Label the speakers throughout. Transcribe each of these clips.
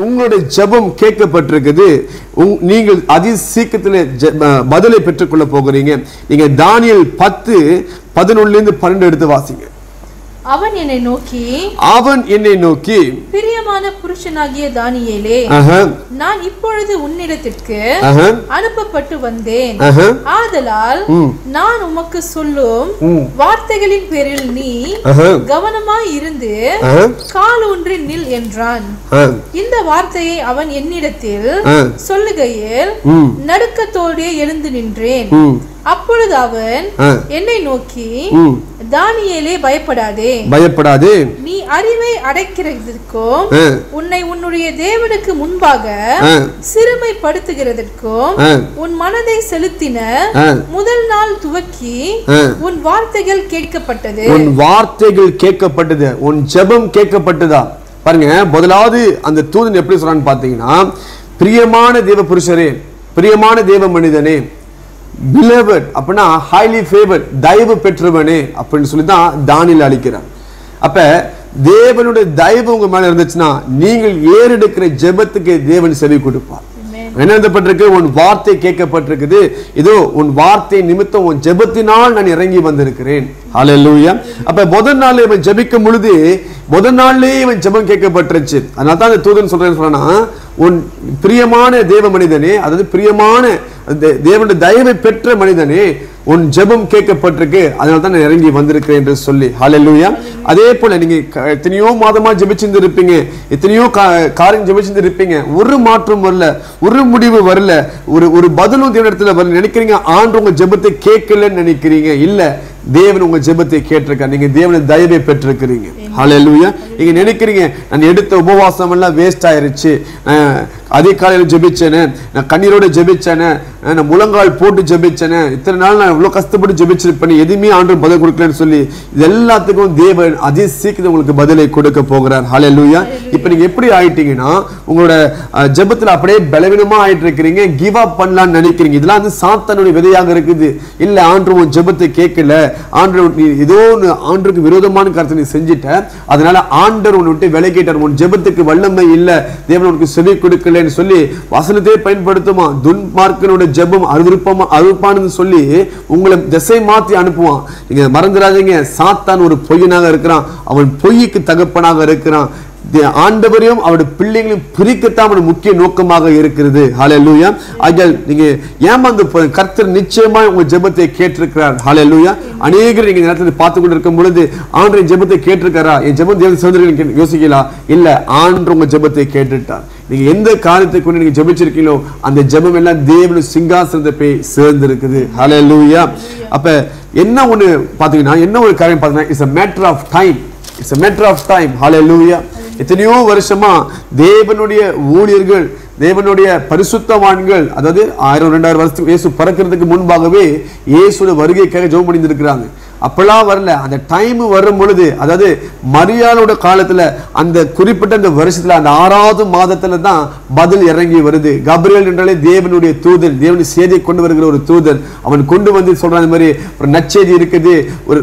Speaker 1: உங்களுடைய ஜெபம் கேட்கப்பட்டிருக்குது. நீங்கள் அதி சீக்கிரத்தில் பதிலை பெற்றுக்கொள்ள போகிறீங்க. நீங்க தானியேல் 10:11-12 எடுத்து வாசிங்க.
Speaker 2: அவன் என்னை நோக்கி பிரியமான புருஷனாகிய தானியேலே, நான் இப்பொழுது உன்னிடத்திற்கு அனுப்பப்பட்டு வந்தேன். ஆதலால் நான் உமக்கு சொல்லும் வார்த்தைகளின் பேரில் நீ கவனமாய் இருந்து கால் ஊன்றி நில் என்றான். இந்த வார்த்தையை அவன் என்னிடத்தில் சொல்லுகையில் நடுக்கத்தோடே எழுந்து நின்றேன். அப்பொழுது அவன் என்னை நோக்கி, தானியேலே, பயப்படாதே, நீ அறிவை அடைக்கிறதற்கும் உன்னை உன்னுடைய தேவனுக்கு முன்பாக சிறுமைப்படுத்துகிறதற்கும் உன் மனதை செலுத்தின முதல் நாள் துவக்கி உன் வார்த்தைகள் கேட்கப்பட்டது. உன் ஜெபம் கேட்கப்பட்டதா? பாருங்க, முதலாவது அந்த தூதன் எப்படி சொல்றான்னு பாத்தீங்கன்னா, பிரியமான தேவ புருஷரே, பிரியமான தேவ மனிதனே, beloved அப்படின்னா highly favored, தயவு பெற்றவனே அப்படின்னு சொல்லி தான் தானியேல் அழைக்கிறார். அப்ப தேவனுடைய தயவு உங்க மேல இருந்துச்சுன்னா நீங்கள் ஏறெடுக்கிற ஜெபத்துக்கு தேவன் செவி கொடுப்பார். என்ன எழுதப்பட்டிருக்கு? உன் வார்த்தை கேட்கப்பட்டிருக்குது. இதோ உன் வார்த்தை நிமித்தம் உன் ஜெபத்தினால் நான் இறங்கி வந்திருக்கிறேன். ஹல்லேலூயா. அப்ப முதல் நாள் இவன் ஜெபிக்கும் பொழுது முதல் நாள்லயே இவன் ஜெபம் கேட்கப்பட்டுருச்சு. அதனால தான் அந்த தூதன் சொல்றேன்னு உன் பிரியமான தேவ மனிதனே, அதாவது பிரியமான தேவனுடைய தயவை பெற்ற மனிதனே, உன் ஜெபம் கேட்கப்பட்டிருக்கு, அதனால தான் நான் இறங்கி வந்திருக்கிறேன் என்று சொல்லி. ஹல்லேலூயா. அதே போல நீங்க எத்தனையோ மாதமா ஜெபிச்சிருந்து இருப்பீங்க, எத்தனையோ காரியம் ஜெபிச்சிருந்து இருப்பீங்க, ஒரு மாற்றம் வரல, ஒரு முடிவு வரல, ஒரு பதிலும் தேவனிடத்துல வரல. நினைக்கிறீங்க ஆண்டு உங்க ஜெபத்தை கேட்கலன்னு நினைக்கிறீங்க. இல்ல, தேவன் உங்க ஜெபத்தை கேட்டிருக்கார். நீங்க தேவனுடைய தயவை பெற்றிருக்கிறீங்க. ஹல்லேலூயா. நீங்க நினைக்கிறீங்க நான் எடுத்த உபவாசம் எல்லாம் வேஸ்ட் ஆயிருச்சு, அதிகாலையில் ஜெபிச்சேனே, நான் கண்ணீரோட ஜெபிச்சேனே, நான் முழங்கால் போட்டு ஜெபிச்சேனே, இத்தனை நாள் நான் இவ்வளவு கஷ்டப்பட்டு ஜெபிச்சிருப்பேன், எதுவுமே ஆண்டு பதில் கொடுக்கலன்னு சொல்லி இது எல்லாத்துக்கும் தேவன் அதி சீக்கிரம் உங்களுக்கு பதிலை கொடுக்க போகிறார். ஹல்லேலூயா. இப்ப நீங்க எப்படி ஆயிட்டீங்கன்னா உங்களோட ஜெபத்துல அப்படியே பலவீனமா ஆயிட்டு இருக்கிறீங்க, கிவ் அப் பண்ணலாம்னு நினைக்கிறீங்க. இதெல்லாம் வந்து சாத்தானுடைய விதையாக இருக்குது. இல்ல, ஆண்டு உன் ஜெபத்தை கேட்கல, ஆண்டு ஏதோ ஆண்டுக்கு விரோதமான கருத்தை நீ செஞ்சிட்ட, அதனால ஆண்டர் உன்னை விட்டு விலகிட்டார், உன் ஜெபத்துக்கு வல்லமை இல்ல, தேவன் உனக்கு செவி கொடுக்கலன்னு சொல்லி வசனத்தை பயன்படுத்துமா. துன்மார்க்கனோட ஜெபம் அருவருப்பானது சொல்லி உங்களை திசை மாற்றி அனுப்புவான். நீங்க மறந்துடாதீங்க, சாத்தான் ஒரு பொய்யனாக இருக்கிறான், அவன் பொய்க்கு தகப்பனாக இருக்கிறான். ஆண்டவரையும் அவருடைய பிள்ளைகளையும் பிரிக்கத்தான் அவருடைய முக்கிய நோக்கமாக இருக்கிறது. ஹல்லேலூயா. ஆகையால் நீங்க ஏமாந்து கர்த்தர் நிச்சயமா உங்க ஜெபத்தை கேட்டிருக்கிறார். ஹல்லேலூயா. அநேகர் நீங்க நேரத்தில் பார்த்து கொண்டு இருக்கும் பொழுது ஆண்டவரின் ஜெபத்தை கேட்டிருக்காரா, என் ஜெபம் தேவன் சேர்ந்து யோசிக்கலாம். இல்ல, ஆண்டவர் உங்க ஜெபத்தை கேட்டுட்டார். நீங்க எந்த காரியத்தை கொண்டு நீங்க ஜெபிச்சிருக்கீங்களோ அந்த ஜெபம் எல்லாம் தேவனுடைய சிங்காசனத்தை போய் சேர்ந்து இருக்குது. ஹல்லேலூயா. அப்ப என்ன ஒண்ணு பாத்தீங்கன்னா, என்ன ஒரு காரியம் பாத்தீங்கன்னா, it's a matter of time. It's a matter of time. Hallelujah. எத்தனையோ வருஷமா தேவனுடைய ஊழியர்கள், தேவனுடைய பரிசுத்தவான்கள், அதாவது 1000-2000 வருஷத்துக்கு இயேசு பிறக்கிறதுக்கு முன்பாகவே இயேசுடைய வருகைக்காக ஜெபம் பண்ணி இருக்காங்க. அப்பெல்லாம் வரல, அந்த டைம் வரும் பொழுது, அதாவது மரியாளோட காலத்துல அந்த குறிப்பிட்ட அந்த வருஷத்துல அந்த 6வது மாதத்துல தான் பதில் இறங்கி வருது. கபிரியேல் என்றாலே தேவனுடைய தூதன், தேவனுடைய செய்தியை கொண்டு வருகிற ஒரு தூதன். அவன் கொண்டு வந்து சொல்ற மாதிரி ஒரு நற்செய்தி இருக்குது, ஒரு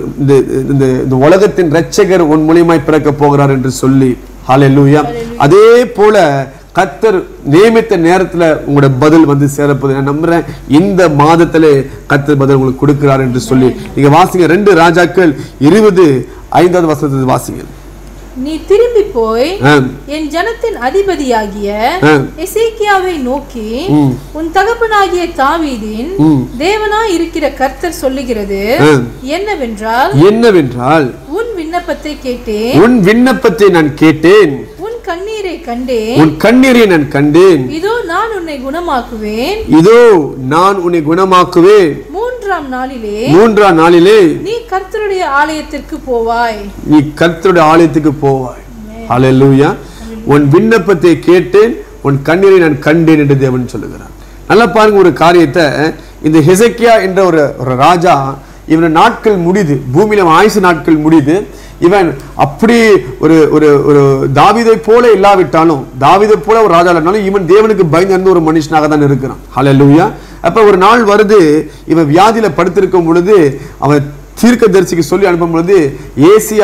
Speaker 2: இந்த உலகத்தின் இரட்சகர் உன் மூலியமாய் பிறக்க போகிறார் என்று சொல்லி. ஹல்லேலூயா. அதே போல கர்த்தர் நியமித்த நேரத்துல உங்களோட பதில் வந்து சேரப்போது நான் நம்புறேன். இந்த மாதத்திலே கர்த்தர் பதில் உங்களுக்கு கொடுக்கிறார் என்று சொல்லி நீங்க வாசிங்க. 2 ராஜாக்கள் 20:5 வசனத்தை வாசிங்க. நீ திரும்பி போய் என் ஜனத்தின் அதிபதியாகிய எசேக்கியாவை நோக்கி, உன் தகப்பனாகிய தாவீதின் தேவனாய் இருக்கிற கர்த்தர் சொல்லுகிறது என்னவென்றால் உன் விண்ணப்பத்தை கேட்டேன்,
Speaker 1: உன் விண்ணப்பத்தை நான் கேட்டேன்,
Speaker 2: உன் கண்ணீரை கண்டேன்,
Speaker 1: உன் கண்ணீரை நான் கண்டேன்,
Speaker 2: இதோ நான் உன்னை குணமாக்குவேன்,
Speaker 1: இதோ நான் உன்னை குணமாக்குவேன்,
Speaker 2: 3ஆம்
Speaker 1: நாளிலே
Speaker 2: நீ கர்த்தருடைய ஆலயத்திற்கு போவாய்,
Speaker 1: நீ கர்த்தருடைய ஆலயத்துக்கு போவாய். ஹல்லேலூயா. உன் விண்ணப்பத்தை கேட்டேன், உன் கண்ணீரை நான் கண்டேன் என்று தேவன் சொல்லுகிறார். நல்லா பாருங்க ஒரு காரியத்தை. இந்த ஹெசக்கியா என்ற ஒரு ராஜா, இவன் நாட்கள் முடியுது, பூமியில ஆயுசு நாட்கள் முடியுது. இவன் அப்படி ஒரு ஒரு ஒரு தாவீதை போல இல்லாவிட்டாலும், தாவீதை போல ஒரு ராஜா இல்லைனாலும் இவன் தேவனுக்கு பயந்து ஒரு மனுஷனாக தான் இருக்கிறான். ஹல்லேலூயா. அப்ப ஒரு நாள் வருது, இவன் வியாதியில படுத்திருக்கும் பொழுது அவன் தீர்க்கதரிசிக்கு சொல்லி அனுப்பும் பொழுது, ஏசியா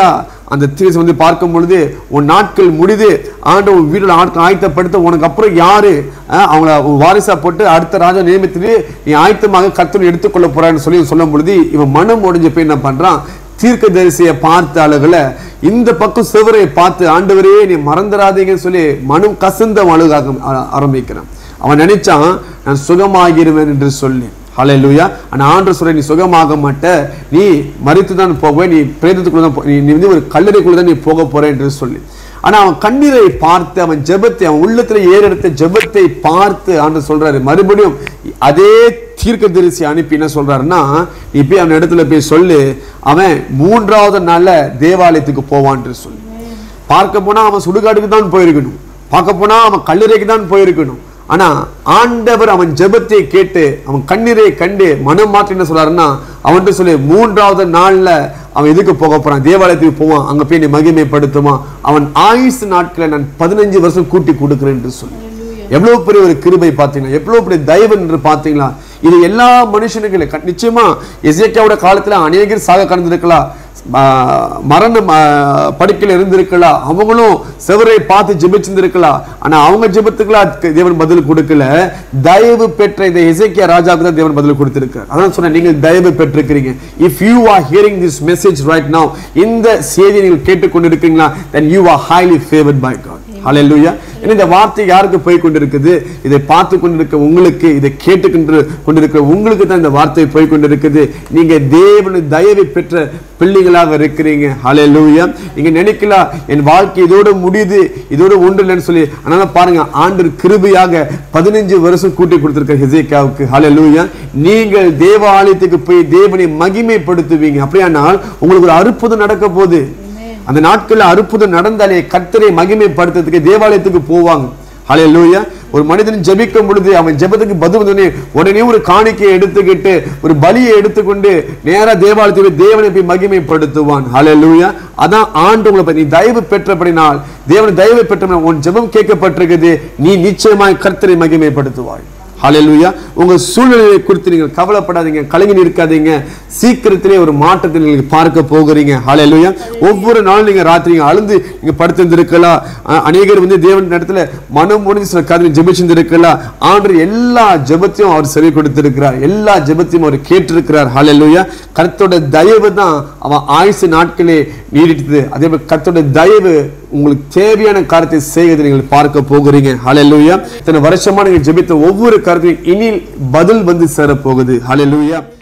Speaker 2: அந்த தீர்க்கதரிசி வந்து பார்க்கும் பொழுது உன் நாட்கள் முடிது, ஆண்டவர் உன் வீட்டில் ஆட்கள் ஆயத்தப்படுத்த உனக்கு அப்புறம் யாரு அவங்கள வாரிசா போட்டு அடுத்த ராஜா நியமித்து நீ ஆயத்தமாக கர்த்தரை எடுத்துக்கொள்ள போறான்னு சொல்லும் பொழுது இவன் மனம் முடிஞ்ச போய் என்ன பண்றான், தீர்க்கதரிசியை பார்த்த ஆளுகளை இந்த பக்கம் சிவரை பார்த்து ஆண்டவரே நீ மறந்துடாதீங்கன்னு சொல்லி மனம் கசந்த அழுகாக ஆரம்பிக்கிறான். அவன் நினைச்சான் நான் சுகமாகிருவேன் என்று சொல்லி. ஹல்லேலூயா. ஆனா ஆண்டவர் சொல்ற நீ சுகமாக மாட்ட, நீ மரித்து தான் போவே, நீ பிரேதத்துக்குள்ள தான் நீ வந்து ஒரு கல்லறைக்குள்ள தான் நீ போக போற என்று சொல்லி. ஆனா அவன் கண்ணீரை பார்த்து அவன் ஜெபத்தை அவன் உள்ளத்துல ஏறெடுத்த ஜெபத்தை பார்த்து ஆண்டவர் சொல்றாரு மறுபடியும் அதே தீர்க்கதரிசி அனுப்பி என்ன சொல்றாருன்னா, நீ போய் அவன் இடத்துல போய் சொல்லு அவன் 3வது நாள்ல தேவாலயத்துக்கு போவான்னு சொல்லி. பார்க்க போனா அவன் சுடுகாடுக்கு தான் போயிருக்கணும், பார்க்க போனா அவன் கல்லறைக்கு தான் போயிருக்கணும். ஆனா ஆண்டவர் அவன் ஜெபத்தை கேட்டு அவன் கண்ணீரை கண்டு மனம் மாற்றி என்ன சொல்றாருன்னா, அவன்கிட்ட சொல்லி 3வது நாள்ல அவன் எதுக்கு போக போறான், தேவாலயத்துக்கு போவான், அங்க போய் நீ மகிமைப்படுத்துவான், அவன் ஆயுசு நாட்களை நான் 15 வருஷம் கூட்டி கொடுக்கிறேன் என்று சொல்லி. எவ்வளவு பெரிய ஒரு கிருபை பார்த்தீங்களா, எவ்வளவு பெரிய தயவு என்று பார்த்தீங்களா. இது எல்லா மனுஷனுக்கும் நிச்சயமா எசேக்கியாவோட காலத்துல அநேகர் சாக கடந்திருக்கலாம், மரண படுக்கையில் இருந்திருக்கலாம், அவங்களும் செவரை பார்த்து ஜெபிச்சிருந்திருக்கலாம். ஆனா அவங்க ஜெபத்துக்குலாம் தேவன் பதில் கொடுக்கல. தயவு பெற்ற இந்த எசேக்கியா ராஜாவுக்கு தான் தேவன் பதில் கொடுத்திருக்கார். அதான் சொன்ன நீங்கள் தயவு பெற்றிருக்கிறீங்க. If you are hearing this message right now, இந்த செய்தியை நீங்கள் கேட்டுக்கொண்டிருக்கீங்களா, then you are highly favored by God. ஹல்லேலூயா. இந்த வார்த்தை யாருக்கு போய் கொண்டிருக்குது, இதை பார்த்து கொண்டிருக்க உங்களுக்கு, இதை கொண்டிருக்கிற உங்களுக்கு தான் இந்த வார்த்தை போய் கொண்டிருக்குது. நீங்க தேவனுடைய தயவை பெற்ற பிள்ளைகளாக இருக்கிறீங்க. ஹல்லேலூயா. நீங்க நினைக்கலாம் என் வாழ்க்கை இதோட முடியுது, இதோட ஒன்று இல்லைன்னு சொல்லி. அதனால பாருங்க ஆண்டவர் கிருபையாக 15 வருஷம் கூட்டி கொடுத்திருக்க ஹெசேக்கியாவுக்கு. ஹல்லேலூயா. நீங்கள் தேவாலயத்துக்கு போய் தேவனை மகிமைப்படுத்துவீங்க. அப்படியானால் உங்களுக்கு ஒரு அற்புதம் நடக்க போகுது. அந்த நாட்கள்ல அற்புதம் நடந்தாலே கர்த்தரை மகிமைப்படுத்துறதுக்கு தேவாலயத்துக்கு போவாங்க. ஹல்லேலூயா. ஒரு மனிதன் ஜெபிக்கும் பொழுது அவன் ஜெபத்துக்கு பதில் உடனே ஒரு காணிக்கையை எடுத்துக்கிட்டு ஒரு பலியை எடுத்துக்கொண்டு நேரா தேவாலயத்துக்கு தேவனை போய் மகிமைப்படுத்துவான். ஹல்லேலூயா. அதான் ஆண்டவங்களை நீ தயவு பெற்றபடினால், தேவனை தயவு பெற்ற உன் ஜெபம் கேட்கப்பட்டிருக்குது, நீ நிச்சயமாய் கர்த்தரை மகிமைப்படுத்துவாய். ஹல்லேலூயா. உங்க சூழ்நிலையை குறித்து நீங்கள் கவலைப்படாதீங்க, கலங்கி இருக்காதீங்க. சீக்கிரத்திலே ஒரு மாற்றத்தை நீங்க பார்க்க போகிறீங்க. ஹல்லேலூயா. ஒவ்வொரு நாளும் நீங்க ராத்திரி அழுந்து நீங்க படுத்திருந்திருக்கலாம். அநேகர் வந்து தேவன் இடத்துல மனம் முடிஞ்சு சில காரியம் ஜெபிச்சிருந்திருக்கலாம். ஆண்டவர் எல்லா ஜெபத்தையும் அவர் செவி கொடுத்திருக்கிறார், எல்லா ஜெபத்தையும் அவர் கேட்டிருக்கிறார். ஹல்லேலூயா. கர்த்தருடைய தயவு தான் அவன் ஆயுசு நாட்களே நீடித்தது. அதே போல கர்த்தருடைய தயவு உங்களுக்கு தேவையான காரியத்தை செய்வதை நீங்கள் பார்க்க போகிறீங்க. ஹல்லேலூயா. இத்தனை வருஷமா நீங்க ஜெபித்த ஒவ்வொரு காரியத்தையும் இனி பதில் வந்து சேர போகுது. ஹல்லேலூயா.